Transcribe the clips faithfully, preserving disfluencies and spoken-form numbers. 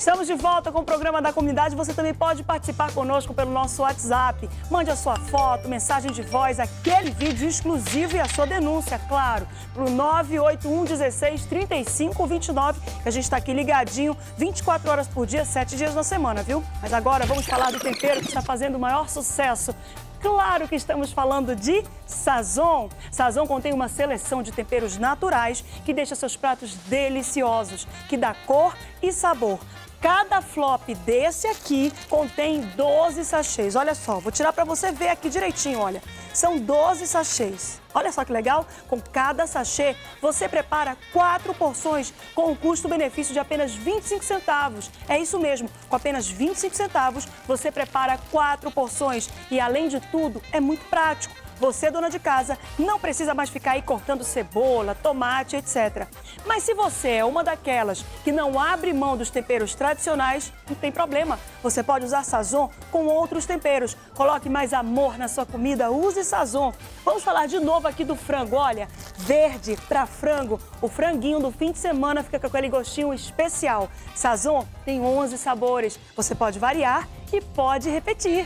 Estamos de volta com o programa da comunidade. Você também pode participar conosco pelo nosso WhatsApp. Mande a sua foto, mensagem de voz, aquele vídeo exclusivo e a sua denúncia, claro, para o nove oito um, dezesseis, trinta e cinco, vinte e nove, que a gente está aqui ligadinho vinte e quatro horas por dia, sete dias na semana, viu? Mas agora vamos falar do tempero que está fazendo o maior sucesso. Claro que estamos falando de Sazon. Sazon contém uma seleção de temperos naturais que deixa seus pratos deliciosos, que dá cor e sabor. Cada flop desse aqui contém doze sachês. Olha só, vou tirar para você ver aqui direitinho, olha. São doze sachês. Olha só que legal, com cada sachê você prepara quatro porções com um custo-benefício de apenas vinte e cinco centavos. É isso mesmo, com apenas vinte e cinco centavos você prepara quatro porções e, além de tudo, é muito prático. Você, dona de casa, não precisa mais ficar aí cortando cebola, tomate, etcétera. Mas se você é uma daquelas que não abre mão dos temperos tradicionais, não tem problema. Você pode usar Sazon com outros temperos. Coloque mais amor na sua comida, use Sazon. Vamos falar de novo aqui do frango. Olha, verde para frango. O franguinho do fim de semana fica com aquele gostinho especial. Sazon tem onze sabores. Você pode variar e pode repetir.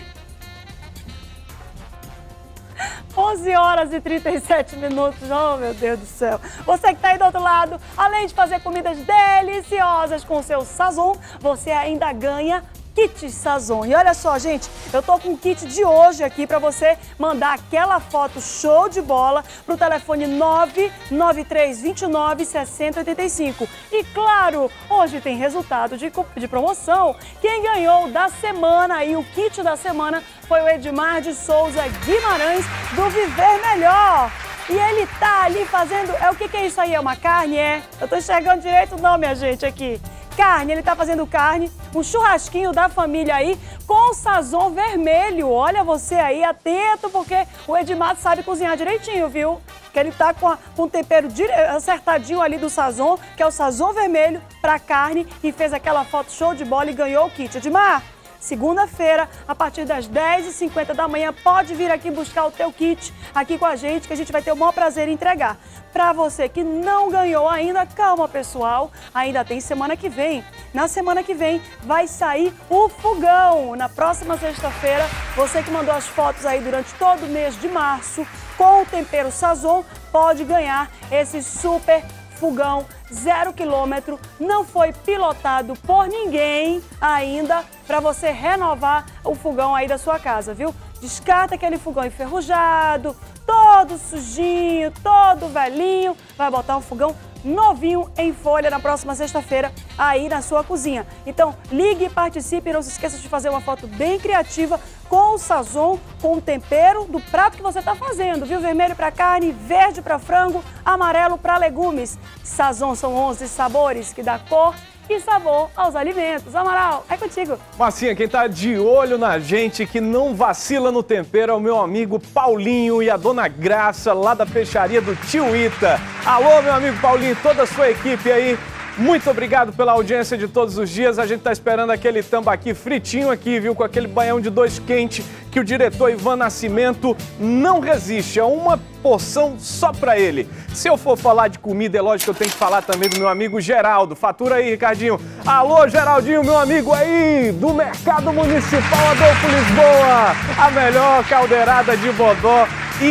onze horas e trinta e sete minutos, oh meu Deus do céu. Você que está aí do outro lado, além de fazer comidas deliciosas com o seu Sazon, você ainda ganha kit Sazon. E olha só, gente, eu tô com o kit de hoje aqui para você mandar aquela foto show de bola pro telefone nove nove três, dois nove, seis zero oito cinco. E claro, hoje tem resultado de, de promoção. Quem ganhou da semana aí, o kit da semana, foi o Edmar de Souza Guimarães, do Viver Melhor. E ele tá ali fazendo... É, o que que é isso aí? É uma carne? É? Eu tô enxergando direito não, minha gente, aqui. Carne, ele tá fazendo carne, um churrasquinho da família aí, com Sazon vermelho. Olha você aí, atento, porque o Edmar sabe cozinhar direitinho, viu? Que ele tá com, a, com o tempero dire... acertadinho ali do Sazon, que é o Sazon vermelho pra carne, e fez aquela foto show de bola e ganhou o kit. Edmar, segunda-feira, a partir das dez e cinquenta da manhã, pode vir aqui buscar o teu kit aqui com a gente, que a gente vai ter o maior prazer em entregar. Para você que não ganhou ainda, calma, pessoal, ainda tem semana que vem. Na semana que vem vai sair o fogão. Na próxima sexta-feira, você que mandou as fotos aí durante todo o mês de março, com o tempero Sazon, pode ganhar esse super fogão zero quilômetro, não foi pilotado por ninguém ainda, para você renovar o fogão aí da sua casa, viu? Descarta aquele fogão enferrujado, todo sujinho, todo velhinho, vai botar um fogão novinho em folha na próxima sexta-feira aí na sua cozinha. Então, ligue e participe, não se esqueça de fazer uma foto bem criativa com o Sazon, com o tempero do prato que você está fazendo, viu? Vermelho para carne, verde para frango, amarelo para legumes. Sazon são onze sabores que dá cor e sabor aos alimentos. Amaral, é contigo. Marcinha, quem tá de olho na gente, que não vacila no tempero, é o meu amigo Paulinho e a dona Graça, lá da peixaria do Tio Ita. Alô, meu amigo Paulinho, toda a sua equipe aí. Muito obrigado pela audiência de todos os dias. A gente tá esperando aquele tambaqui fritinho aqui, viu? Com aquele baião de dois quente que o diretor Ivan Nascimento não resiste. É uma porção só pra ele. Se eu for falar de comida, é lógico que eu tenho que falar também do meu amigo Geraldo. Fatura aí, Ricardinho. Alô, Geraldinho, meu amigo aí do Mercado Municipal Adolfo Lisboa. A melhor caldeirada de Bodó.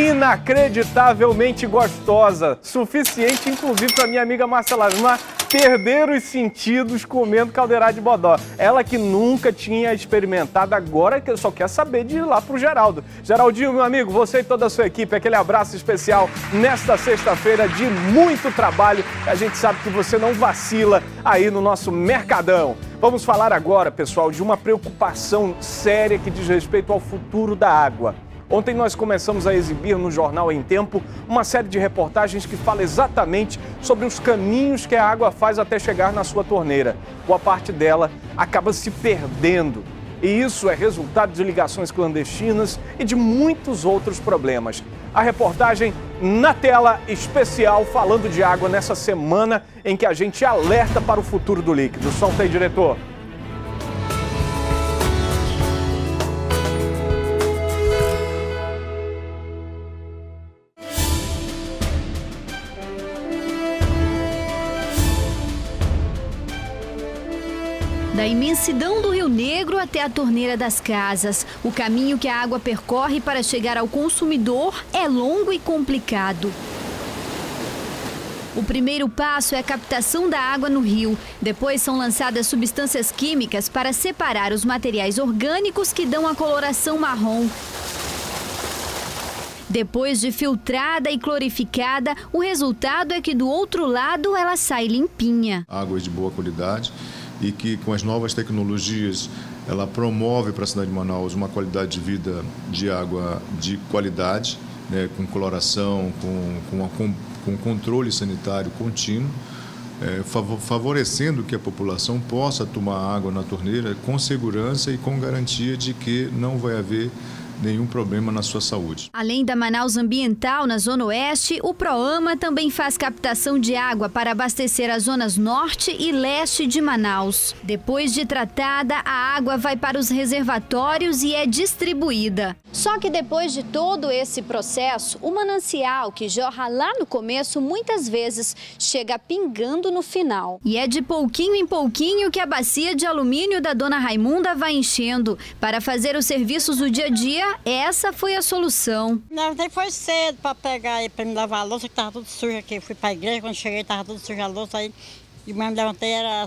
Inacreditavelmente gostosa. Suficiente, inclusive, pra minha amiga Marcela Lima perder os sentidos comendo caldeirada de Bodó. Ela que nunca tinha experimentado, agora que só quer saber de ir lá pro Geraldo. Geraldinho, meu amigo, você e toda a sua equipe, aquele abraço especial nesta sexta-feira de muito trabalho. A gente sabe que você não vacila aí no nosso Mercadão. Vamos falar agora, pessoal, de uma preocupação séria que diz respeito ao futuro da água. Ontem nós começamos a exibir no Jornal Em Tempo uma série de reportagens que fala exatamente sobre os caminhos que a água faz até chegar na sua torneira. Boa parte dela acaba se perdendo. E isso é resultado de ligações clandestinas e de muitos outros problemas. A reportagem na tela especial falando de água nessa semana em que a gente alerta para o futuro do líquido. Solta aí, diretor. Da imensidão do Rio Negro até a torneira das casas, o caminho que a água percorre para chegar ao consumidor é longo e complicado. O primeiro passo é a captação da água no rio. Depois são lançadas substâncias químicas para separar os materiais orgânicos que dão a coloração marrom. Depois de filtrada e clorificada, o resultado é que do outro lado ela sai limpinha. Águas de boa qualidade e que com as novas tecnologias ela promove para a cidade de Manaus uma qualidade de vida de água de qualidade, né, com coloração, com, com, a, com, com controle sanitário contínuo, é, favorecendo que a população possa tomar água na torneira com segurança e com garantia de que não vai haver nenhum problema na sua saúde. Além da Manaus Ambiental, na Zona Oeste, o Proama também faz captação de água para abastecer as zonas Norte e Leste de Manaus. Depois de tratada, a água vai para os reservatórios e é distribuída. Só que depois de todo esse processo, o manancial que jorra lá no começo muitas vezes chega pingando no final. E é de pouquinho em pouquinho que a bacia de alumínio da Dona Raimunda vai enchendo. Para fazer os serviços do dia a dia, essa foi a solução. Não, nem foi cedo para pegar e para me lavar a louça, que estava tudo sujo aqui. Eu fui para a igreja, quando cheguei estava tudo sujo a louça aí. E mesmo levantei, era,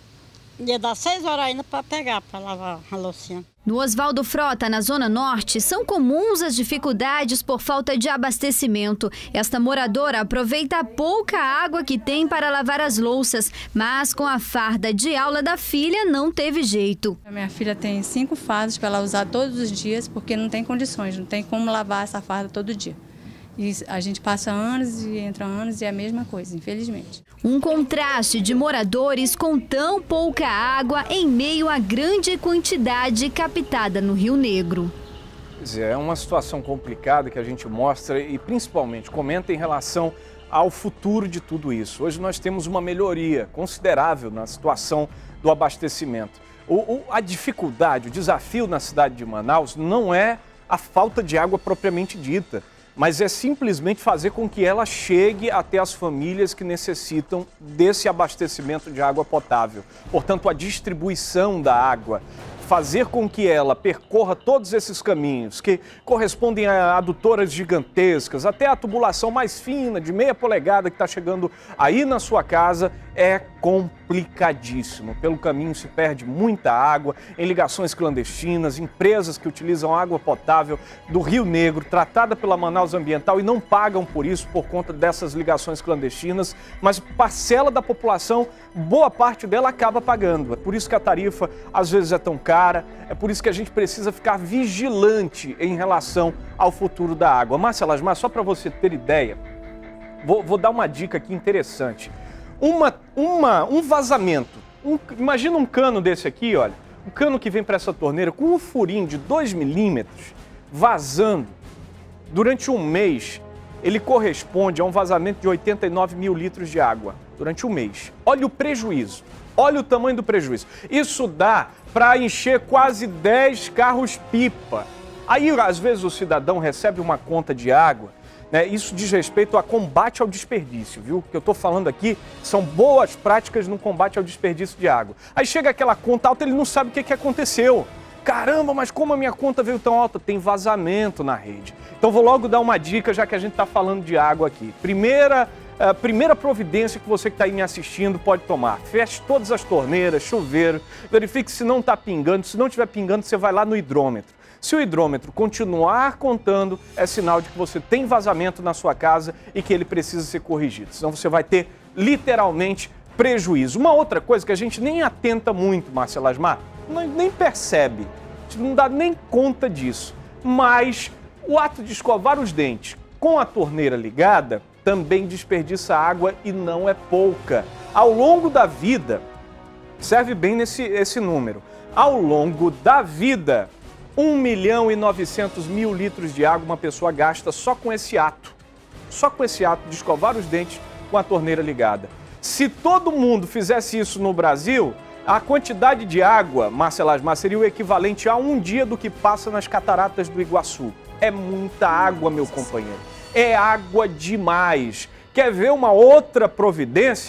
ia dar seis horas ainda para pegar, para lavar a loucinha. No Oswaldo Frota, na Zona Norte, são comuns as dificuldades por falta de abastecimento. Esta moradora aproveita a pouca água que tem para lavar as louças, mas com a farda de aula da filha não teve jeito. A minha filha tem cinco fardas para ela usar todos os dias, porque não tem condições, não tem como lavar essa farda todo dia. E a gente passa anos e entra anos e é a mesma coisa, infelizmente. Um contraste de moradores com tão pouca água em meio à grande quantidade captada no Rio Negro. Pois é, é uma situação complicada que a gente mostra e principalmente comenta em relação ao futuro de tudo isso. Hoje nós temos uma melhoria considerável na situação do abastecimento. O, o, a dificuldade, o desafio na cidade de Manaus não é a falta de água propriamente dita, mas é simplesmente fazer com que ela chegue até as famílias que necessitam desse abastecimento de água potável. Portanto, a distribuição da água, fazer com que ela percorra todos esses caminhos que correspondem a adutoras gigantescas, até a tubulação mais fina, de meia polegada que está chegando aí na sua casa, é complicadíssimo. Pelo caminho se perde muita água, em ligações clandestinas, empresas que utilizam água potável do Rio Negro, tratada pela Manaus Ambiental e não pagam por isso, por conta dessas ligações clandestinas, mas parcela da população, boa parte dela acaba pagando. É por isso que a tarifa às vezes é tão cara, é por isso que a gente precisa ficar vigilante em relação ao futuro da água. Márcia Lasmar, só para você ter ideia, vou, vou dar uma dica aqui interessante. Uma, uma, um vazamento, um, imagina um cano desse aqui, olha, um cano que vem para essa torneira com um furinho de dois milímetros vazando durante um mês, ele corresponde a um vazamento de oitenta e nove mil litros de água durante um mês. Olha o prejuízo, olha o tamanho do prejuízo. Isso dá para encher quase dez carros-pipa. Aí, às vezes, o cidadão recebe uma conta de água, né? Isso diz respeito a combate ao desperdício, viu? O que eu estou falando aqui são boas práticas no combate ao desperdício de água. Aí chega aquela conta alta, ele não sabe o que, que aconteceu. Caramba, mas como a minha conta veio tão alta? Tem vazamento na rede. Então vou logo dar uma dica, já que a gente está falando de água aqui. Primeira, uh, primeira providência que você que está aí me assistindo pode tomar. Feche todas as torneiras, chuveiro, verifique se não está pingando. Se não estiver pingando, você vai lá no hidrômetro. Se o hidrômetro continuar contando, é sinal de que você tem vazamento na sua casa e que ele precisa ser corrigido. Senão você vai ter, literalmente, prejuízo. Uma outra coisa que a gente nem atenta muito, Márcia Lasmar, nem percebe, a gente não dá nem conta disso. Mas o ato de escovar os dentes com a torneira ligada também desperdiça água e não é pouca. Ao longo da vida, serve bem nesse esse número, ao longo da vida, um milhão e novecentos mil litros de água uma pessoa gasta só com esse ato. Só com esse ato de escovar os dentes com a torneira ligada. Se todo mundo fizesse isso no Brasil, a quantidade de água, Márcia Lasmar, seria o equivalente a um dia do que passa nas cataratas do Iguaçu. É muita água, meu companheiro. É água demais. Quer ver uma outra providência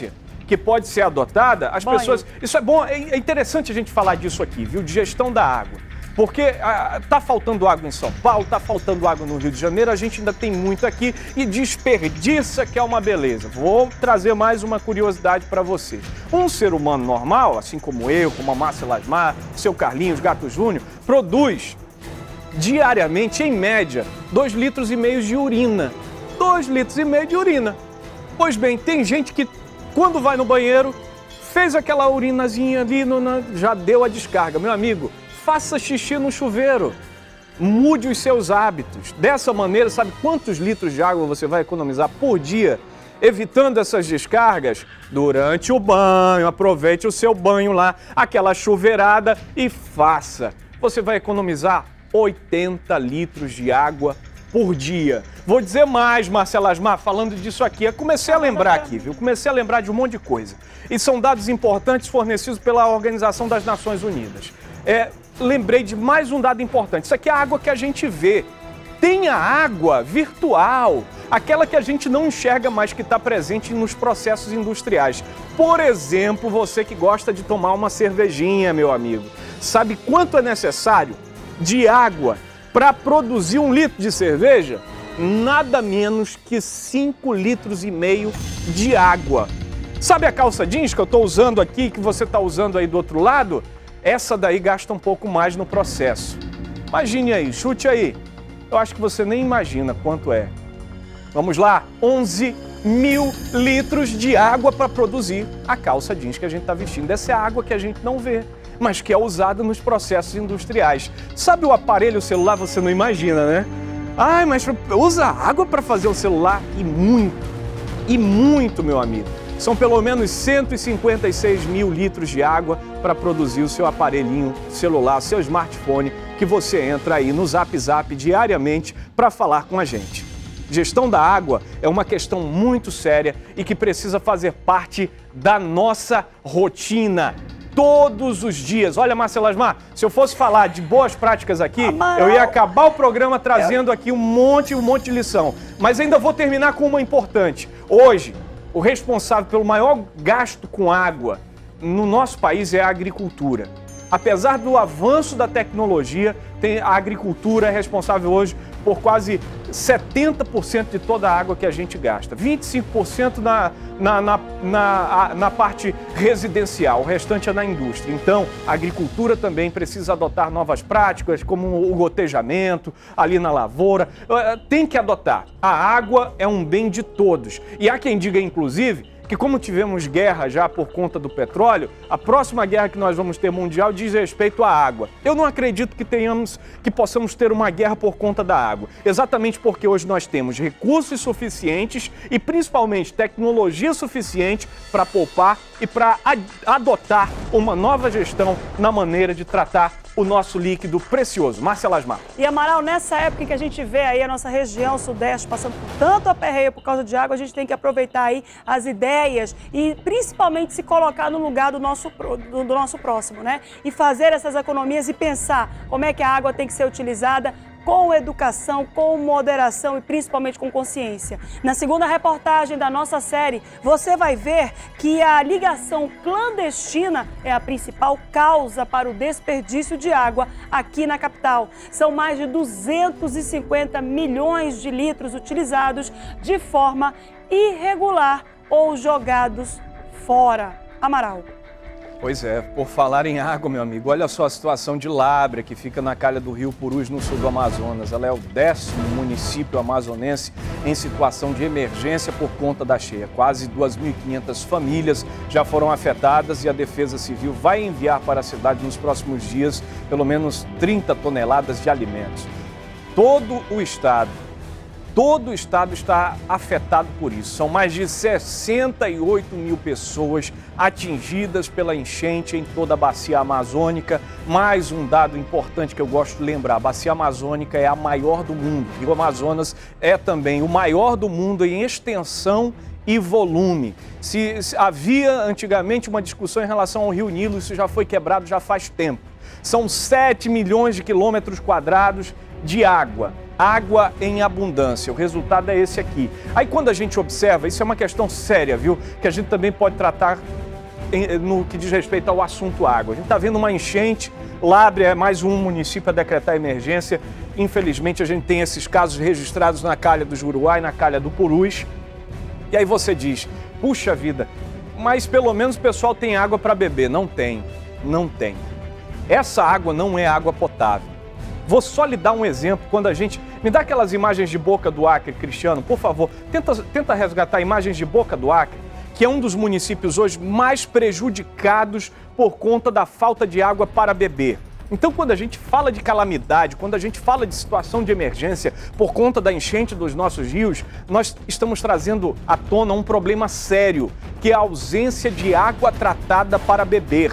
que pode ser adotada, as Banho. pessoas... Isso é bom, é interessante a gente falar disso aqui, viu? De gestão da água. Porque ah, tá faltando água em São Paulo, tá faltando água no Rio de Janeiro, a gente ainda tem muito aqui e desperdiça, que é uma beleza. Vou trazer mais uma curiosidade para vocês. Um ser humano normal, assim como eu, como a Márcia Lasmar, seu Carlinhos, Gato Júnior, produz diariamente, em média, dois litros e meio de urina. dois litros e meio de urina. Pois bem, tem gente que, quando vai no banheiro, fez aquela urinazinha ali, no, na, já deu a descarga. Meu amigo, faça xixi no chuveiro. Mude os seus hábitos. Dessa maneira, sabe quantos litros de água você vai economizar por dia? Evitando essas descargas durante o banho. Aproveite o seu banho lá, aquela chuveirada e faça. Você vai economizar oitenta litros de água por dia. Vou dizer mais, Márcia Lasmar, falando disso aqui. Eu comecei a lembrar aqui, viu? Comecei a lembrar de um monte de coisa. E são dados importantes fornecidos pela Organização das Nações Unidas. É, lembrei de mais um dado importante. Isso aqui é a água que a gente vê. Tem a água virtual, aquela que a gente não enxerga, mas que está presente nos processos industriais. Por exemplo, você que gosta de tomar uma cervejinha, meu amigo. Sabe quanto é necessário de água para produzir um litro de cerveja? Nada menos que cinco litros e meio de água. Sabe a calça jeans que eu estou usando aqui, que você está usando aí do outro lado? Essa daí gasta um pouco mais no processo. Imagine aí, chute aí. Eu acho que você nem imagina quanto é. Vamos lá, onze mil litros de água para produzir a calça jeans que a gente está vestindo. Essa é a água que a gente não vê, mas que é usada nos processos industriais. Sabe o aparelho celular? Você não imagina, né? Ai, mas usa água para fazer o celular? E muito, e muito, meu amigo. São pelo menos cento e cinquenta e seis mil litros de água para produzir o seu aparelhinho celular, seu smartphone, que você entra aí no Zap Zap diariamente para falar com a gente. Gestão da água é uma questão muito séria e que precisa fazer parte da nossa rotina. Todos os dias. Olha, Márcia Lasmar, se eu fosse falar de boas práticas aqui, Amaral. eu ia acabar o programa trazendo aqui um monte, um monte de lição. Mas ainda vou terminar com uma importante. Hoje, o responsável pelo maior gasto com água no nosso país é a agricultura. Apesar do avanço da tecnologia, tem, a agricultura é responsável hoje por quase setenta por cento de toda a água que a gente gasta. vinte e cinco por cento na, na, na, na, na parte residencial, o restante é na indústria. Então, a agricultura também precisa adotar novas práticas, como o gotejamento, ali na lavoura. Tem que adotar. A água é um bem de todos. E há quem diga, inclusive, que como tivemos guerra já por conta do petróleo, a próxima guerra que nós vamos ter mundial diz respeito à água. Eu não acredito que tenhamos, que possamos ter uma guerra por conta da água. Exatamente porque hoje nós temos recursos suficientes e principalmente tecnologia suficiente para poupar e para adotar uma nova gestão na maneira de tratar o nosso líquido precioso. Márcia Lasmar. E Amaral, nessa época em que a gente vê aí a nossa região sudeste passando por tanto aperreio por causa de água, a gente tem que aproveitar aí as ideias e principalmente se colocar no lugar do nosso, do, do nosso próximo, né? E fazer essas economias e pensar como é que a água tem que ser utilizada com educação, com moderação e principalmente com consciência. Na segunda reportagem da nossa série, você vai ver que a ligação clandestina é a principal causa para o desperdício de água aqui na capital. São mais de duzentos e cinquenta milhões de litros utilizados de forma irregular ou jogados fora. Amaral. Pois é, por falar em água, meu amigo, olha só a situação de Lábrea, que fica na calha do rio Purus, no sul do Amazonas. Ela é o décimo município amazonense em situação de emergência por conta da cheia. Quase duas mil e quinhentas famílias já foram afetadas e a Defesa Civil vai enviar para a cidade nos próximos dias pelo menos trinta toneladas de alimentos. Todo o estado Todo o estado está afetado por isso. São mais de sessenta e oito mil pessoas atingidas pela enchente em toda a bacia amazônica. Mais um dado importante que eu gosto de lembrar: a bacia amazônica é a maior do mundo. E o Amazonas é também o maior do mundo em extensão e volume. Se, se havia antigamente uma discussão em relação ao Rio Nilo, isso já foi quebrado já faz tempo. São sete milhões de quilômetros quadrados de água. água em abundância. O resultado é esse aqui. Aí quando a gente observa, isso é uma questão séria, viu? Que a gente também pode tratar em, no que diz respeito ao assunto água. A gente está vendo uma enchente, Lábrea é mais um município a decretar emergência. Infelizmente a gente tem esses casos registrados na calha do Juruá e na calha do Purus. E aí você diz, puxa vida, mas pelo menos o pessoal tem água para beber. Não tem, não tem. Essa água não é água potável. Vou só lhe dar um exemplo, quando a gente... Me dá aquelas imagens de Boca do Acre, Cristiano, por favor. Tenta, tenta resgatar imagens de Boca do Acre, que é um dos municípios hoje mais prejudicados por conta da falta de água para beber. Então, quando a gente fala de calamidade, quando a gente fala de situação de emergência por conta da enchente dos nossos rios, nós estamos trazendo à tona um problema sério, que é a ausência de água tratada para beber.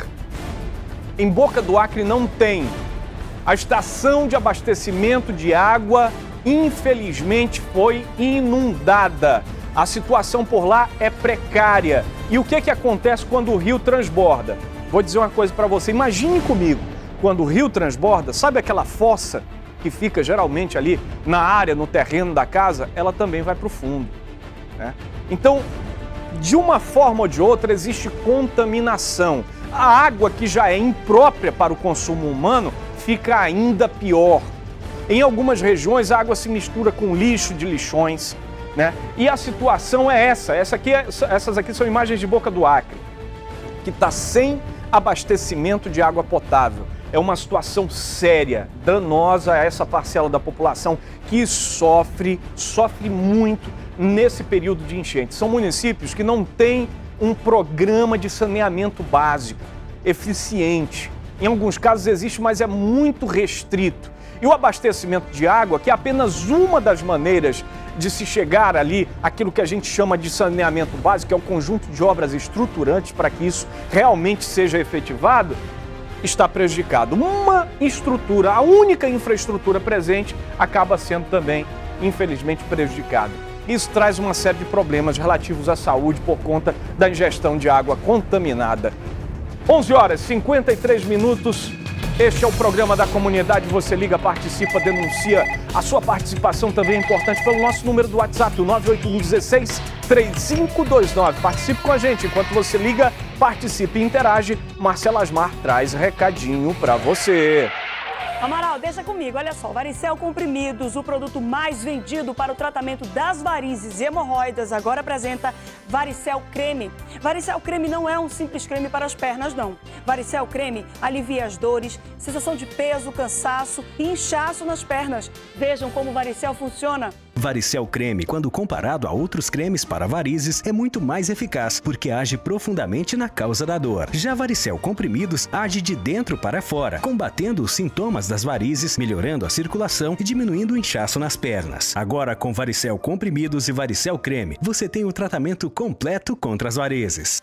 Em Boca do Acre não tem. A estação de abastecimento de água, infelizmente, foi inundada. A situação por lá é precária. E o que que acontece quando o rio transborda? Vou dizer uma coisa para você, imagine comigo, quando o rio transborda, sabe aquela fossa que fica geralmente ali na área, no terreno da casa? Ela também vai para o fundo, né? Então, de uma forma ou de outra, existe contaminação. A água que já é imprópria para o consumo humano fica ainda pior. Em algumas regiões, a água se mistura com lixo de lixões, né? E a situação é essa. Essa aqui é, essas aqui são imagens de Boca do Acre, que está sem abastecimento de água potável. É uma situação séria, danosa a essa parcela da população que sofre, sofre muito nesse período de enchente. São municípios que não têm um programa de saneamento básico, eficiente. Em alguns casos existe, mas é muito restrito. E o abastecimento de água, que é apenas uma das maneiras de se chegar ali àquilo que a gente chama de saneamento básico, que é o conjunto de obras estruturantes para que isso realmente seja efetivado, está prejudicado. Uma estrutura, a única infraestrutura presente, acaba sendo também, infelizmente, prejudicada. Isso traz uma série de problemas relativos à saúde por conta da ingestão de água contaminada. onze horas e cinquenta e três minutos. Este é o programa da comunidade. Você liga, participa, denuncia. A sua participação também é importante pelo nosso número do WhatsApp, o nove oito um um seis, três cinco dois nove. Participe com a gente. Enquanto você liga, participe e interage. Marcela Asmar traz recadinho para você. Amaral, deixa comigo, olha só, Varicel Comprimidos, o produto mais vendido para o tratamento das varizes e hemorroidas, agora apresenta Varicel Creme. Varicel Creme não é um simples creme para as pernas, não. Varicel Creme alivia as dores, sensação de peso, cansaço e inchaço nas pernas. Vejam como o Varicel funciona. Varicel Creme, quando comparado a outros cremes para varizes, é muito mais eficaz, porque age profundamente na causa da dor. Já Varicel Comprimidos age de dentro para fora, combatendo os sintomas das varizes, melhorando a circulação e diminuindo o inchaço nas pernas. Agora, com Varicel Comprimidos e Varicel Creme, você tem o tratamento completo contra as varizes.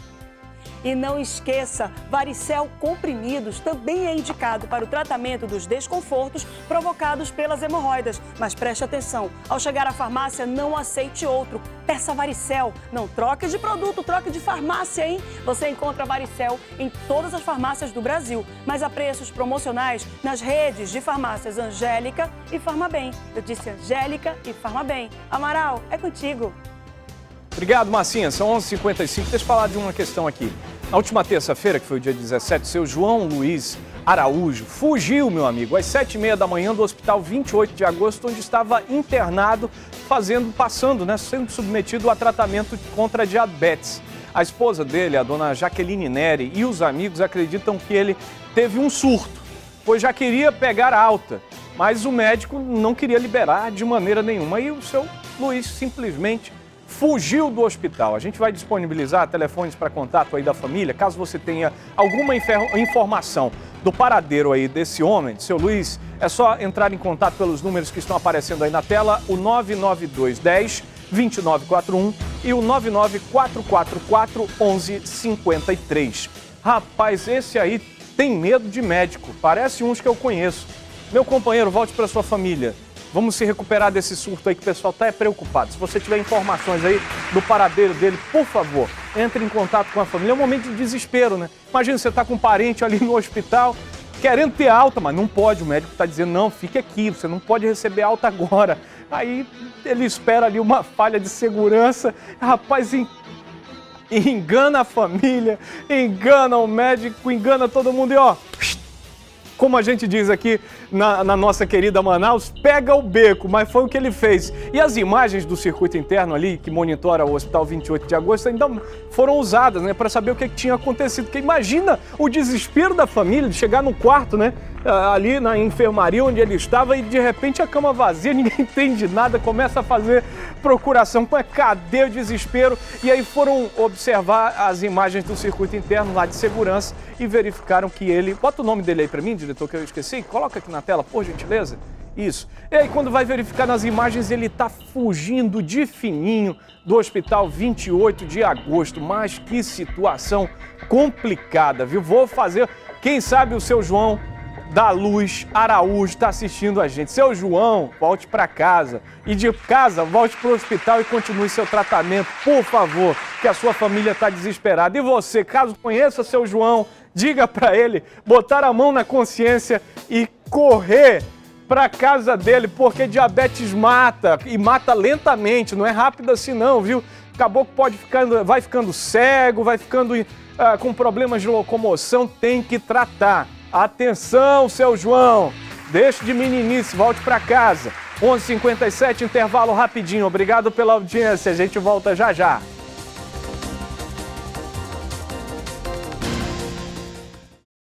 E não esqueça, Varicel Comprimidos também é indicado para o tratamento dos desconfortos provocados pelas hemorroidas. Mas preste atenção, ao chegar à farmácia, não aceite outro. Peça Varicel. Não troque de produto, troque de farmácia, hein? Você encontra Varicel em todas as farmácias do Brasil, mas a preços promocionais nas redes de farmácias Angélica e Farmabem. Eu disse Angélica e Farmabem. Amaral, é contigo. Obrigado, Marcinha. São onze e cinquenta e cinco. Deixa eu falar de uma questão aqui. Na última terça-feira, que foi o dia dezessete, seu João Luiz Araújo fugiu, meu amigo, às sete e meia da manhã do hospital vinte e oito de agosto, onde estava internado, fazendo, passando, né, sendo submetido a tratamento contra a diabetes. A esposa dele, a dona Jaqueline Neri, e os amigos acreditam que ele teve um surto, pois já queria pegar alta, mas o médico não queria liberar de maneira nenhuma. E o seu Luiz simplesmente fugiu do hospital. A gente vai disponibilizar telefones para contato aí da família, caso você tenha alguma informação do paradeiro aí desse homem, seu Luiz, é só entrar em contato pelos números que estão aparecendo aí na tela, o nove nove dois um zero, dois nove quatro um e o nove nove quatro quatro quatro, um um cinco três. Rapaz, esse aí tem medo de médico, parece uns que eu conheço. Meu companheiro, volte para sua família. Vamos se recuperar desse surto aí que o pessoal está preocupado. Se você tiver informações aí do paradeiro dele, por favor, entre em contato com a família. É um momento de desespero, né? Imagina, você está com um parente ali no hospital, querendo ter alta, mas não pode. O médico está dizendo, não, fique aqui, você não pode receber alta agora. Aí ele espera ali uma falha de segurança. Rapaz, engana a família, engana o médico, engana todo mundo e ó... Como a gente diz aqui na, na nossa querida Manaus, pega o beco, mas foi o que ele fez. E as imagens do circuito interno ali, que monitora o Hospital vinte e oito de agosto, ainda foram usadas, né, para saber o que, que tinha acontecido. Porque imagina o desespero da família de chegar no quarto, né, ali na enfermaria onde ele estava e de repente a cama vazia, ninguém entende nada, começa a fazer procuração. Cadê o desespero? E aí foram observar as imagens do circuito interno lá de segurança e verificaram que ele... Bota o nome dele aí para mim, diretor, que eu esqueci. Coloca aqui na tela, por gentileza. Isso. E aí, quando vai verificar nas imagens, ele está fugindo de fininho do Hospital vinte e oito de agosto. Mas que situação complicada, viu? Vou fazer... Quem sabe o seu João da Luz Araújo está assistindo a gente. Seu João, volte para casa. E de casa, volte para o hospital e continue seu tratamento, por favor, que a sua família está desesperada. E você, caso conheça seu João, diga para ele botar a mão na consciência e correr para casa dele, porque diabetes mata, e mata lentamente, não é rápido assim não, viu? Acabou que pode ficando, vai ficando cego, vai ficando uh, com problemas de locomoção, tem que tratar. Atenção, seu João, deixe de meninice, volte para casa. onze e cinquenta e sete, intervalo rapidinho. Obrigado pela audiência, a gente volta já já.